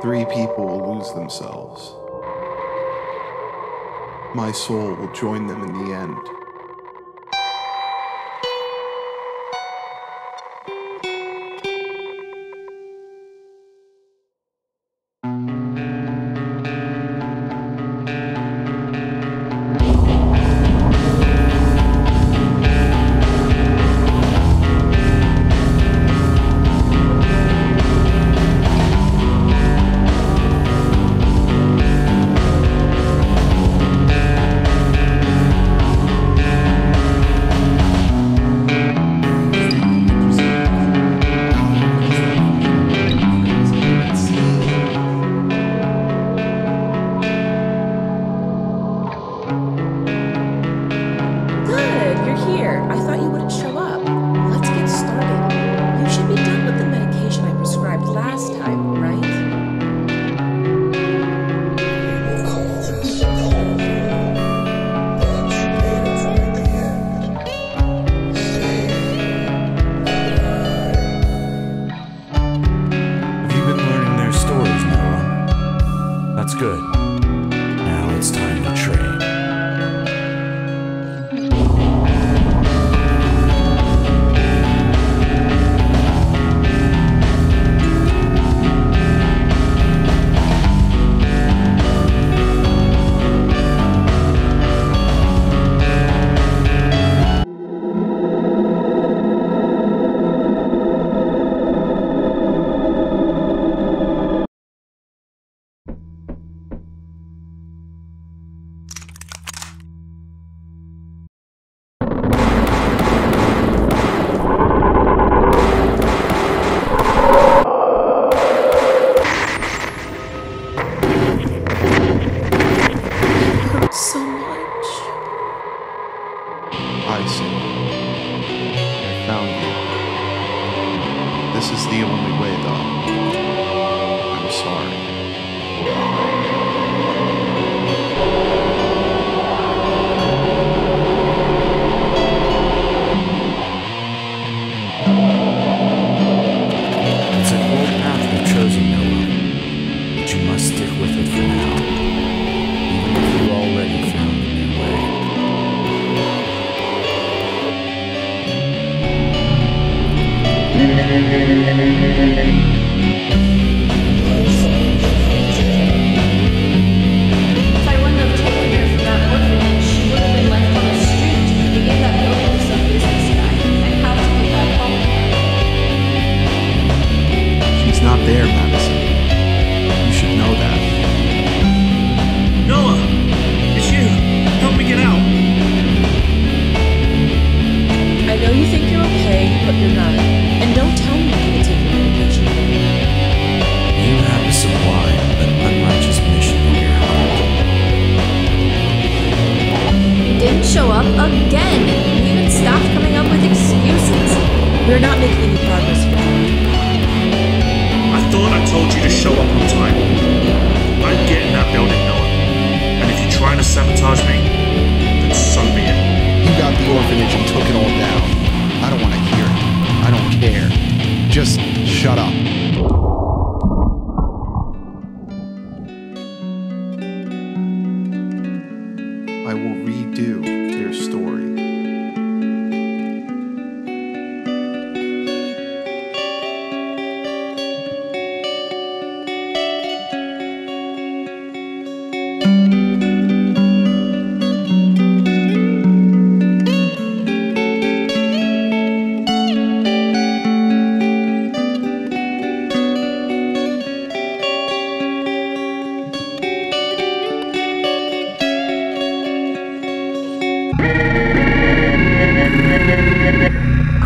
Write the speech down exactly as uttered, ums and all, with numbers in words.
Three people will lose themselves. My soul will join them in the end. That's good. Now it's time to trade. I see. I found you. This is the only way, though. I'm sorry. It's an old path you've chosen, Noah, but you must stick with it for now, even if you already found a new way. If I wouldn't have taken her from that orphanage, she would have been left on the street. They gave that building to some business guy. I have to give that home. She's not there, Madison. You should know that. Noah! It's you! Help me get out! I know you think you're okay, but you're not. And don't tell me you're gonna take your medication. You have to supply an unrighteous mission in your heart. You didn't show up again. You even stopped coming up with excuses. We're not making any progress here. I thought I told you to show up on time. I'm getting that building, Noah. And if you're trying to sabotage me, then so be it. You got the orphanage and took it all down. I don't want to hear it. I don't care. Just shut up. I will redo your story. Thank you.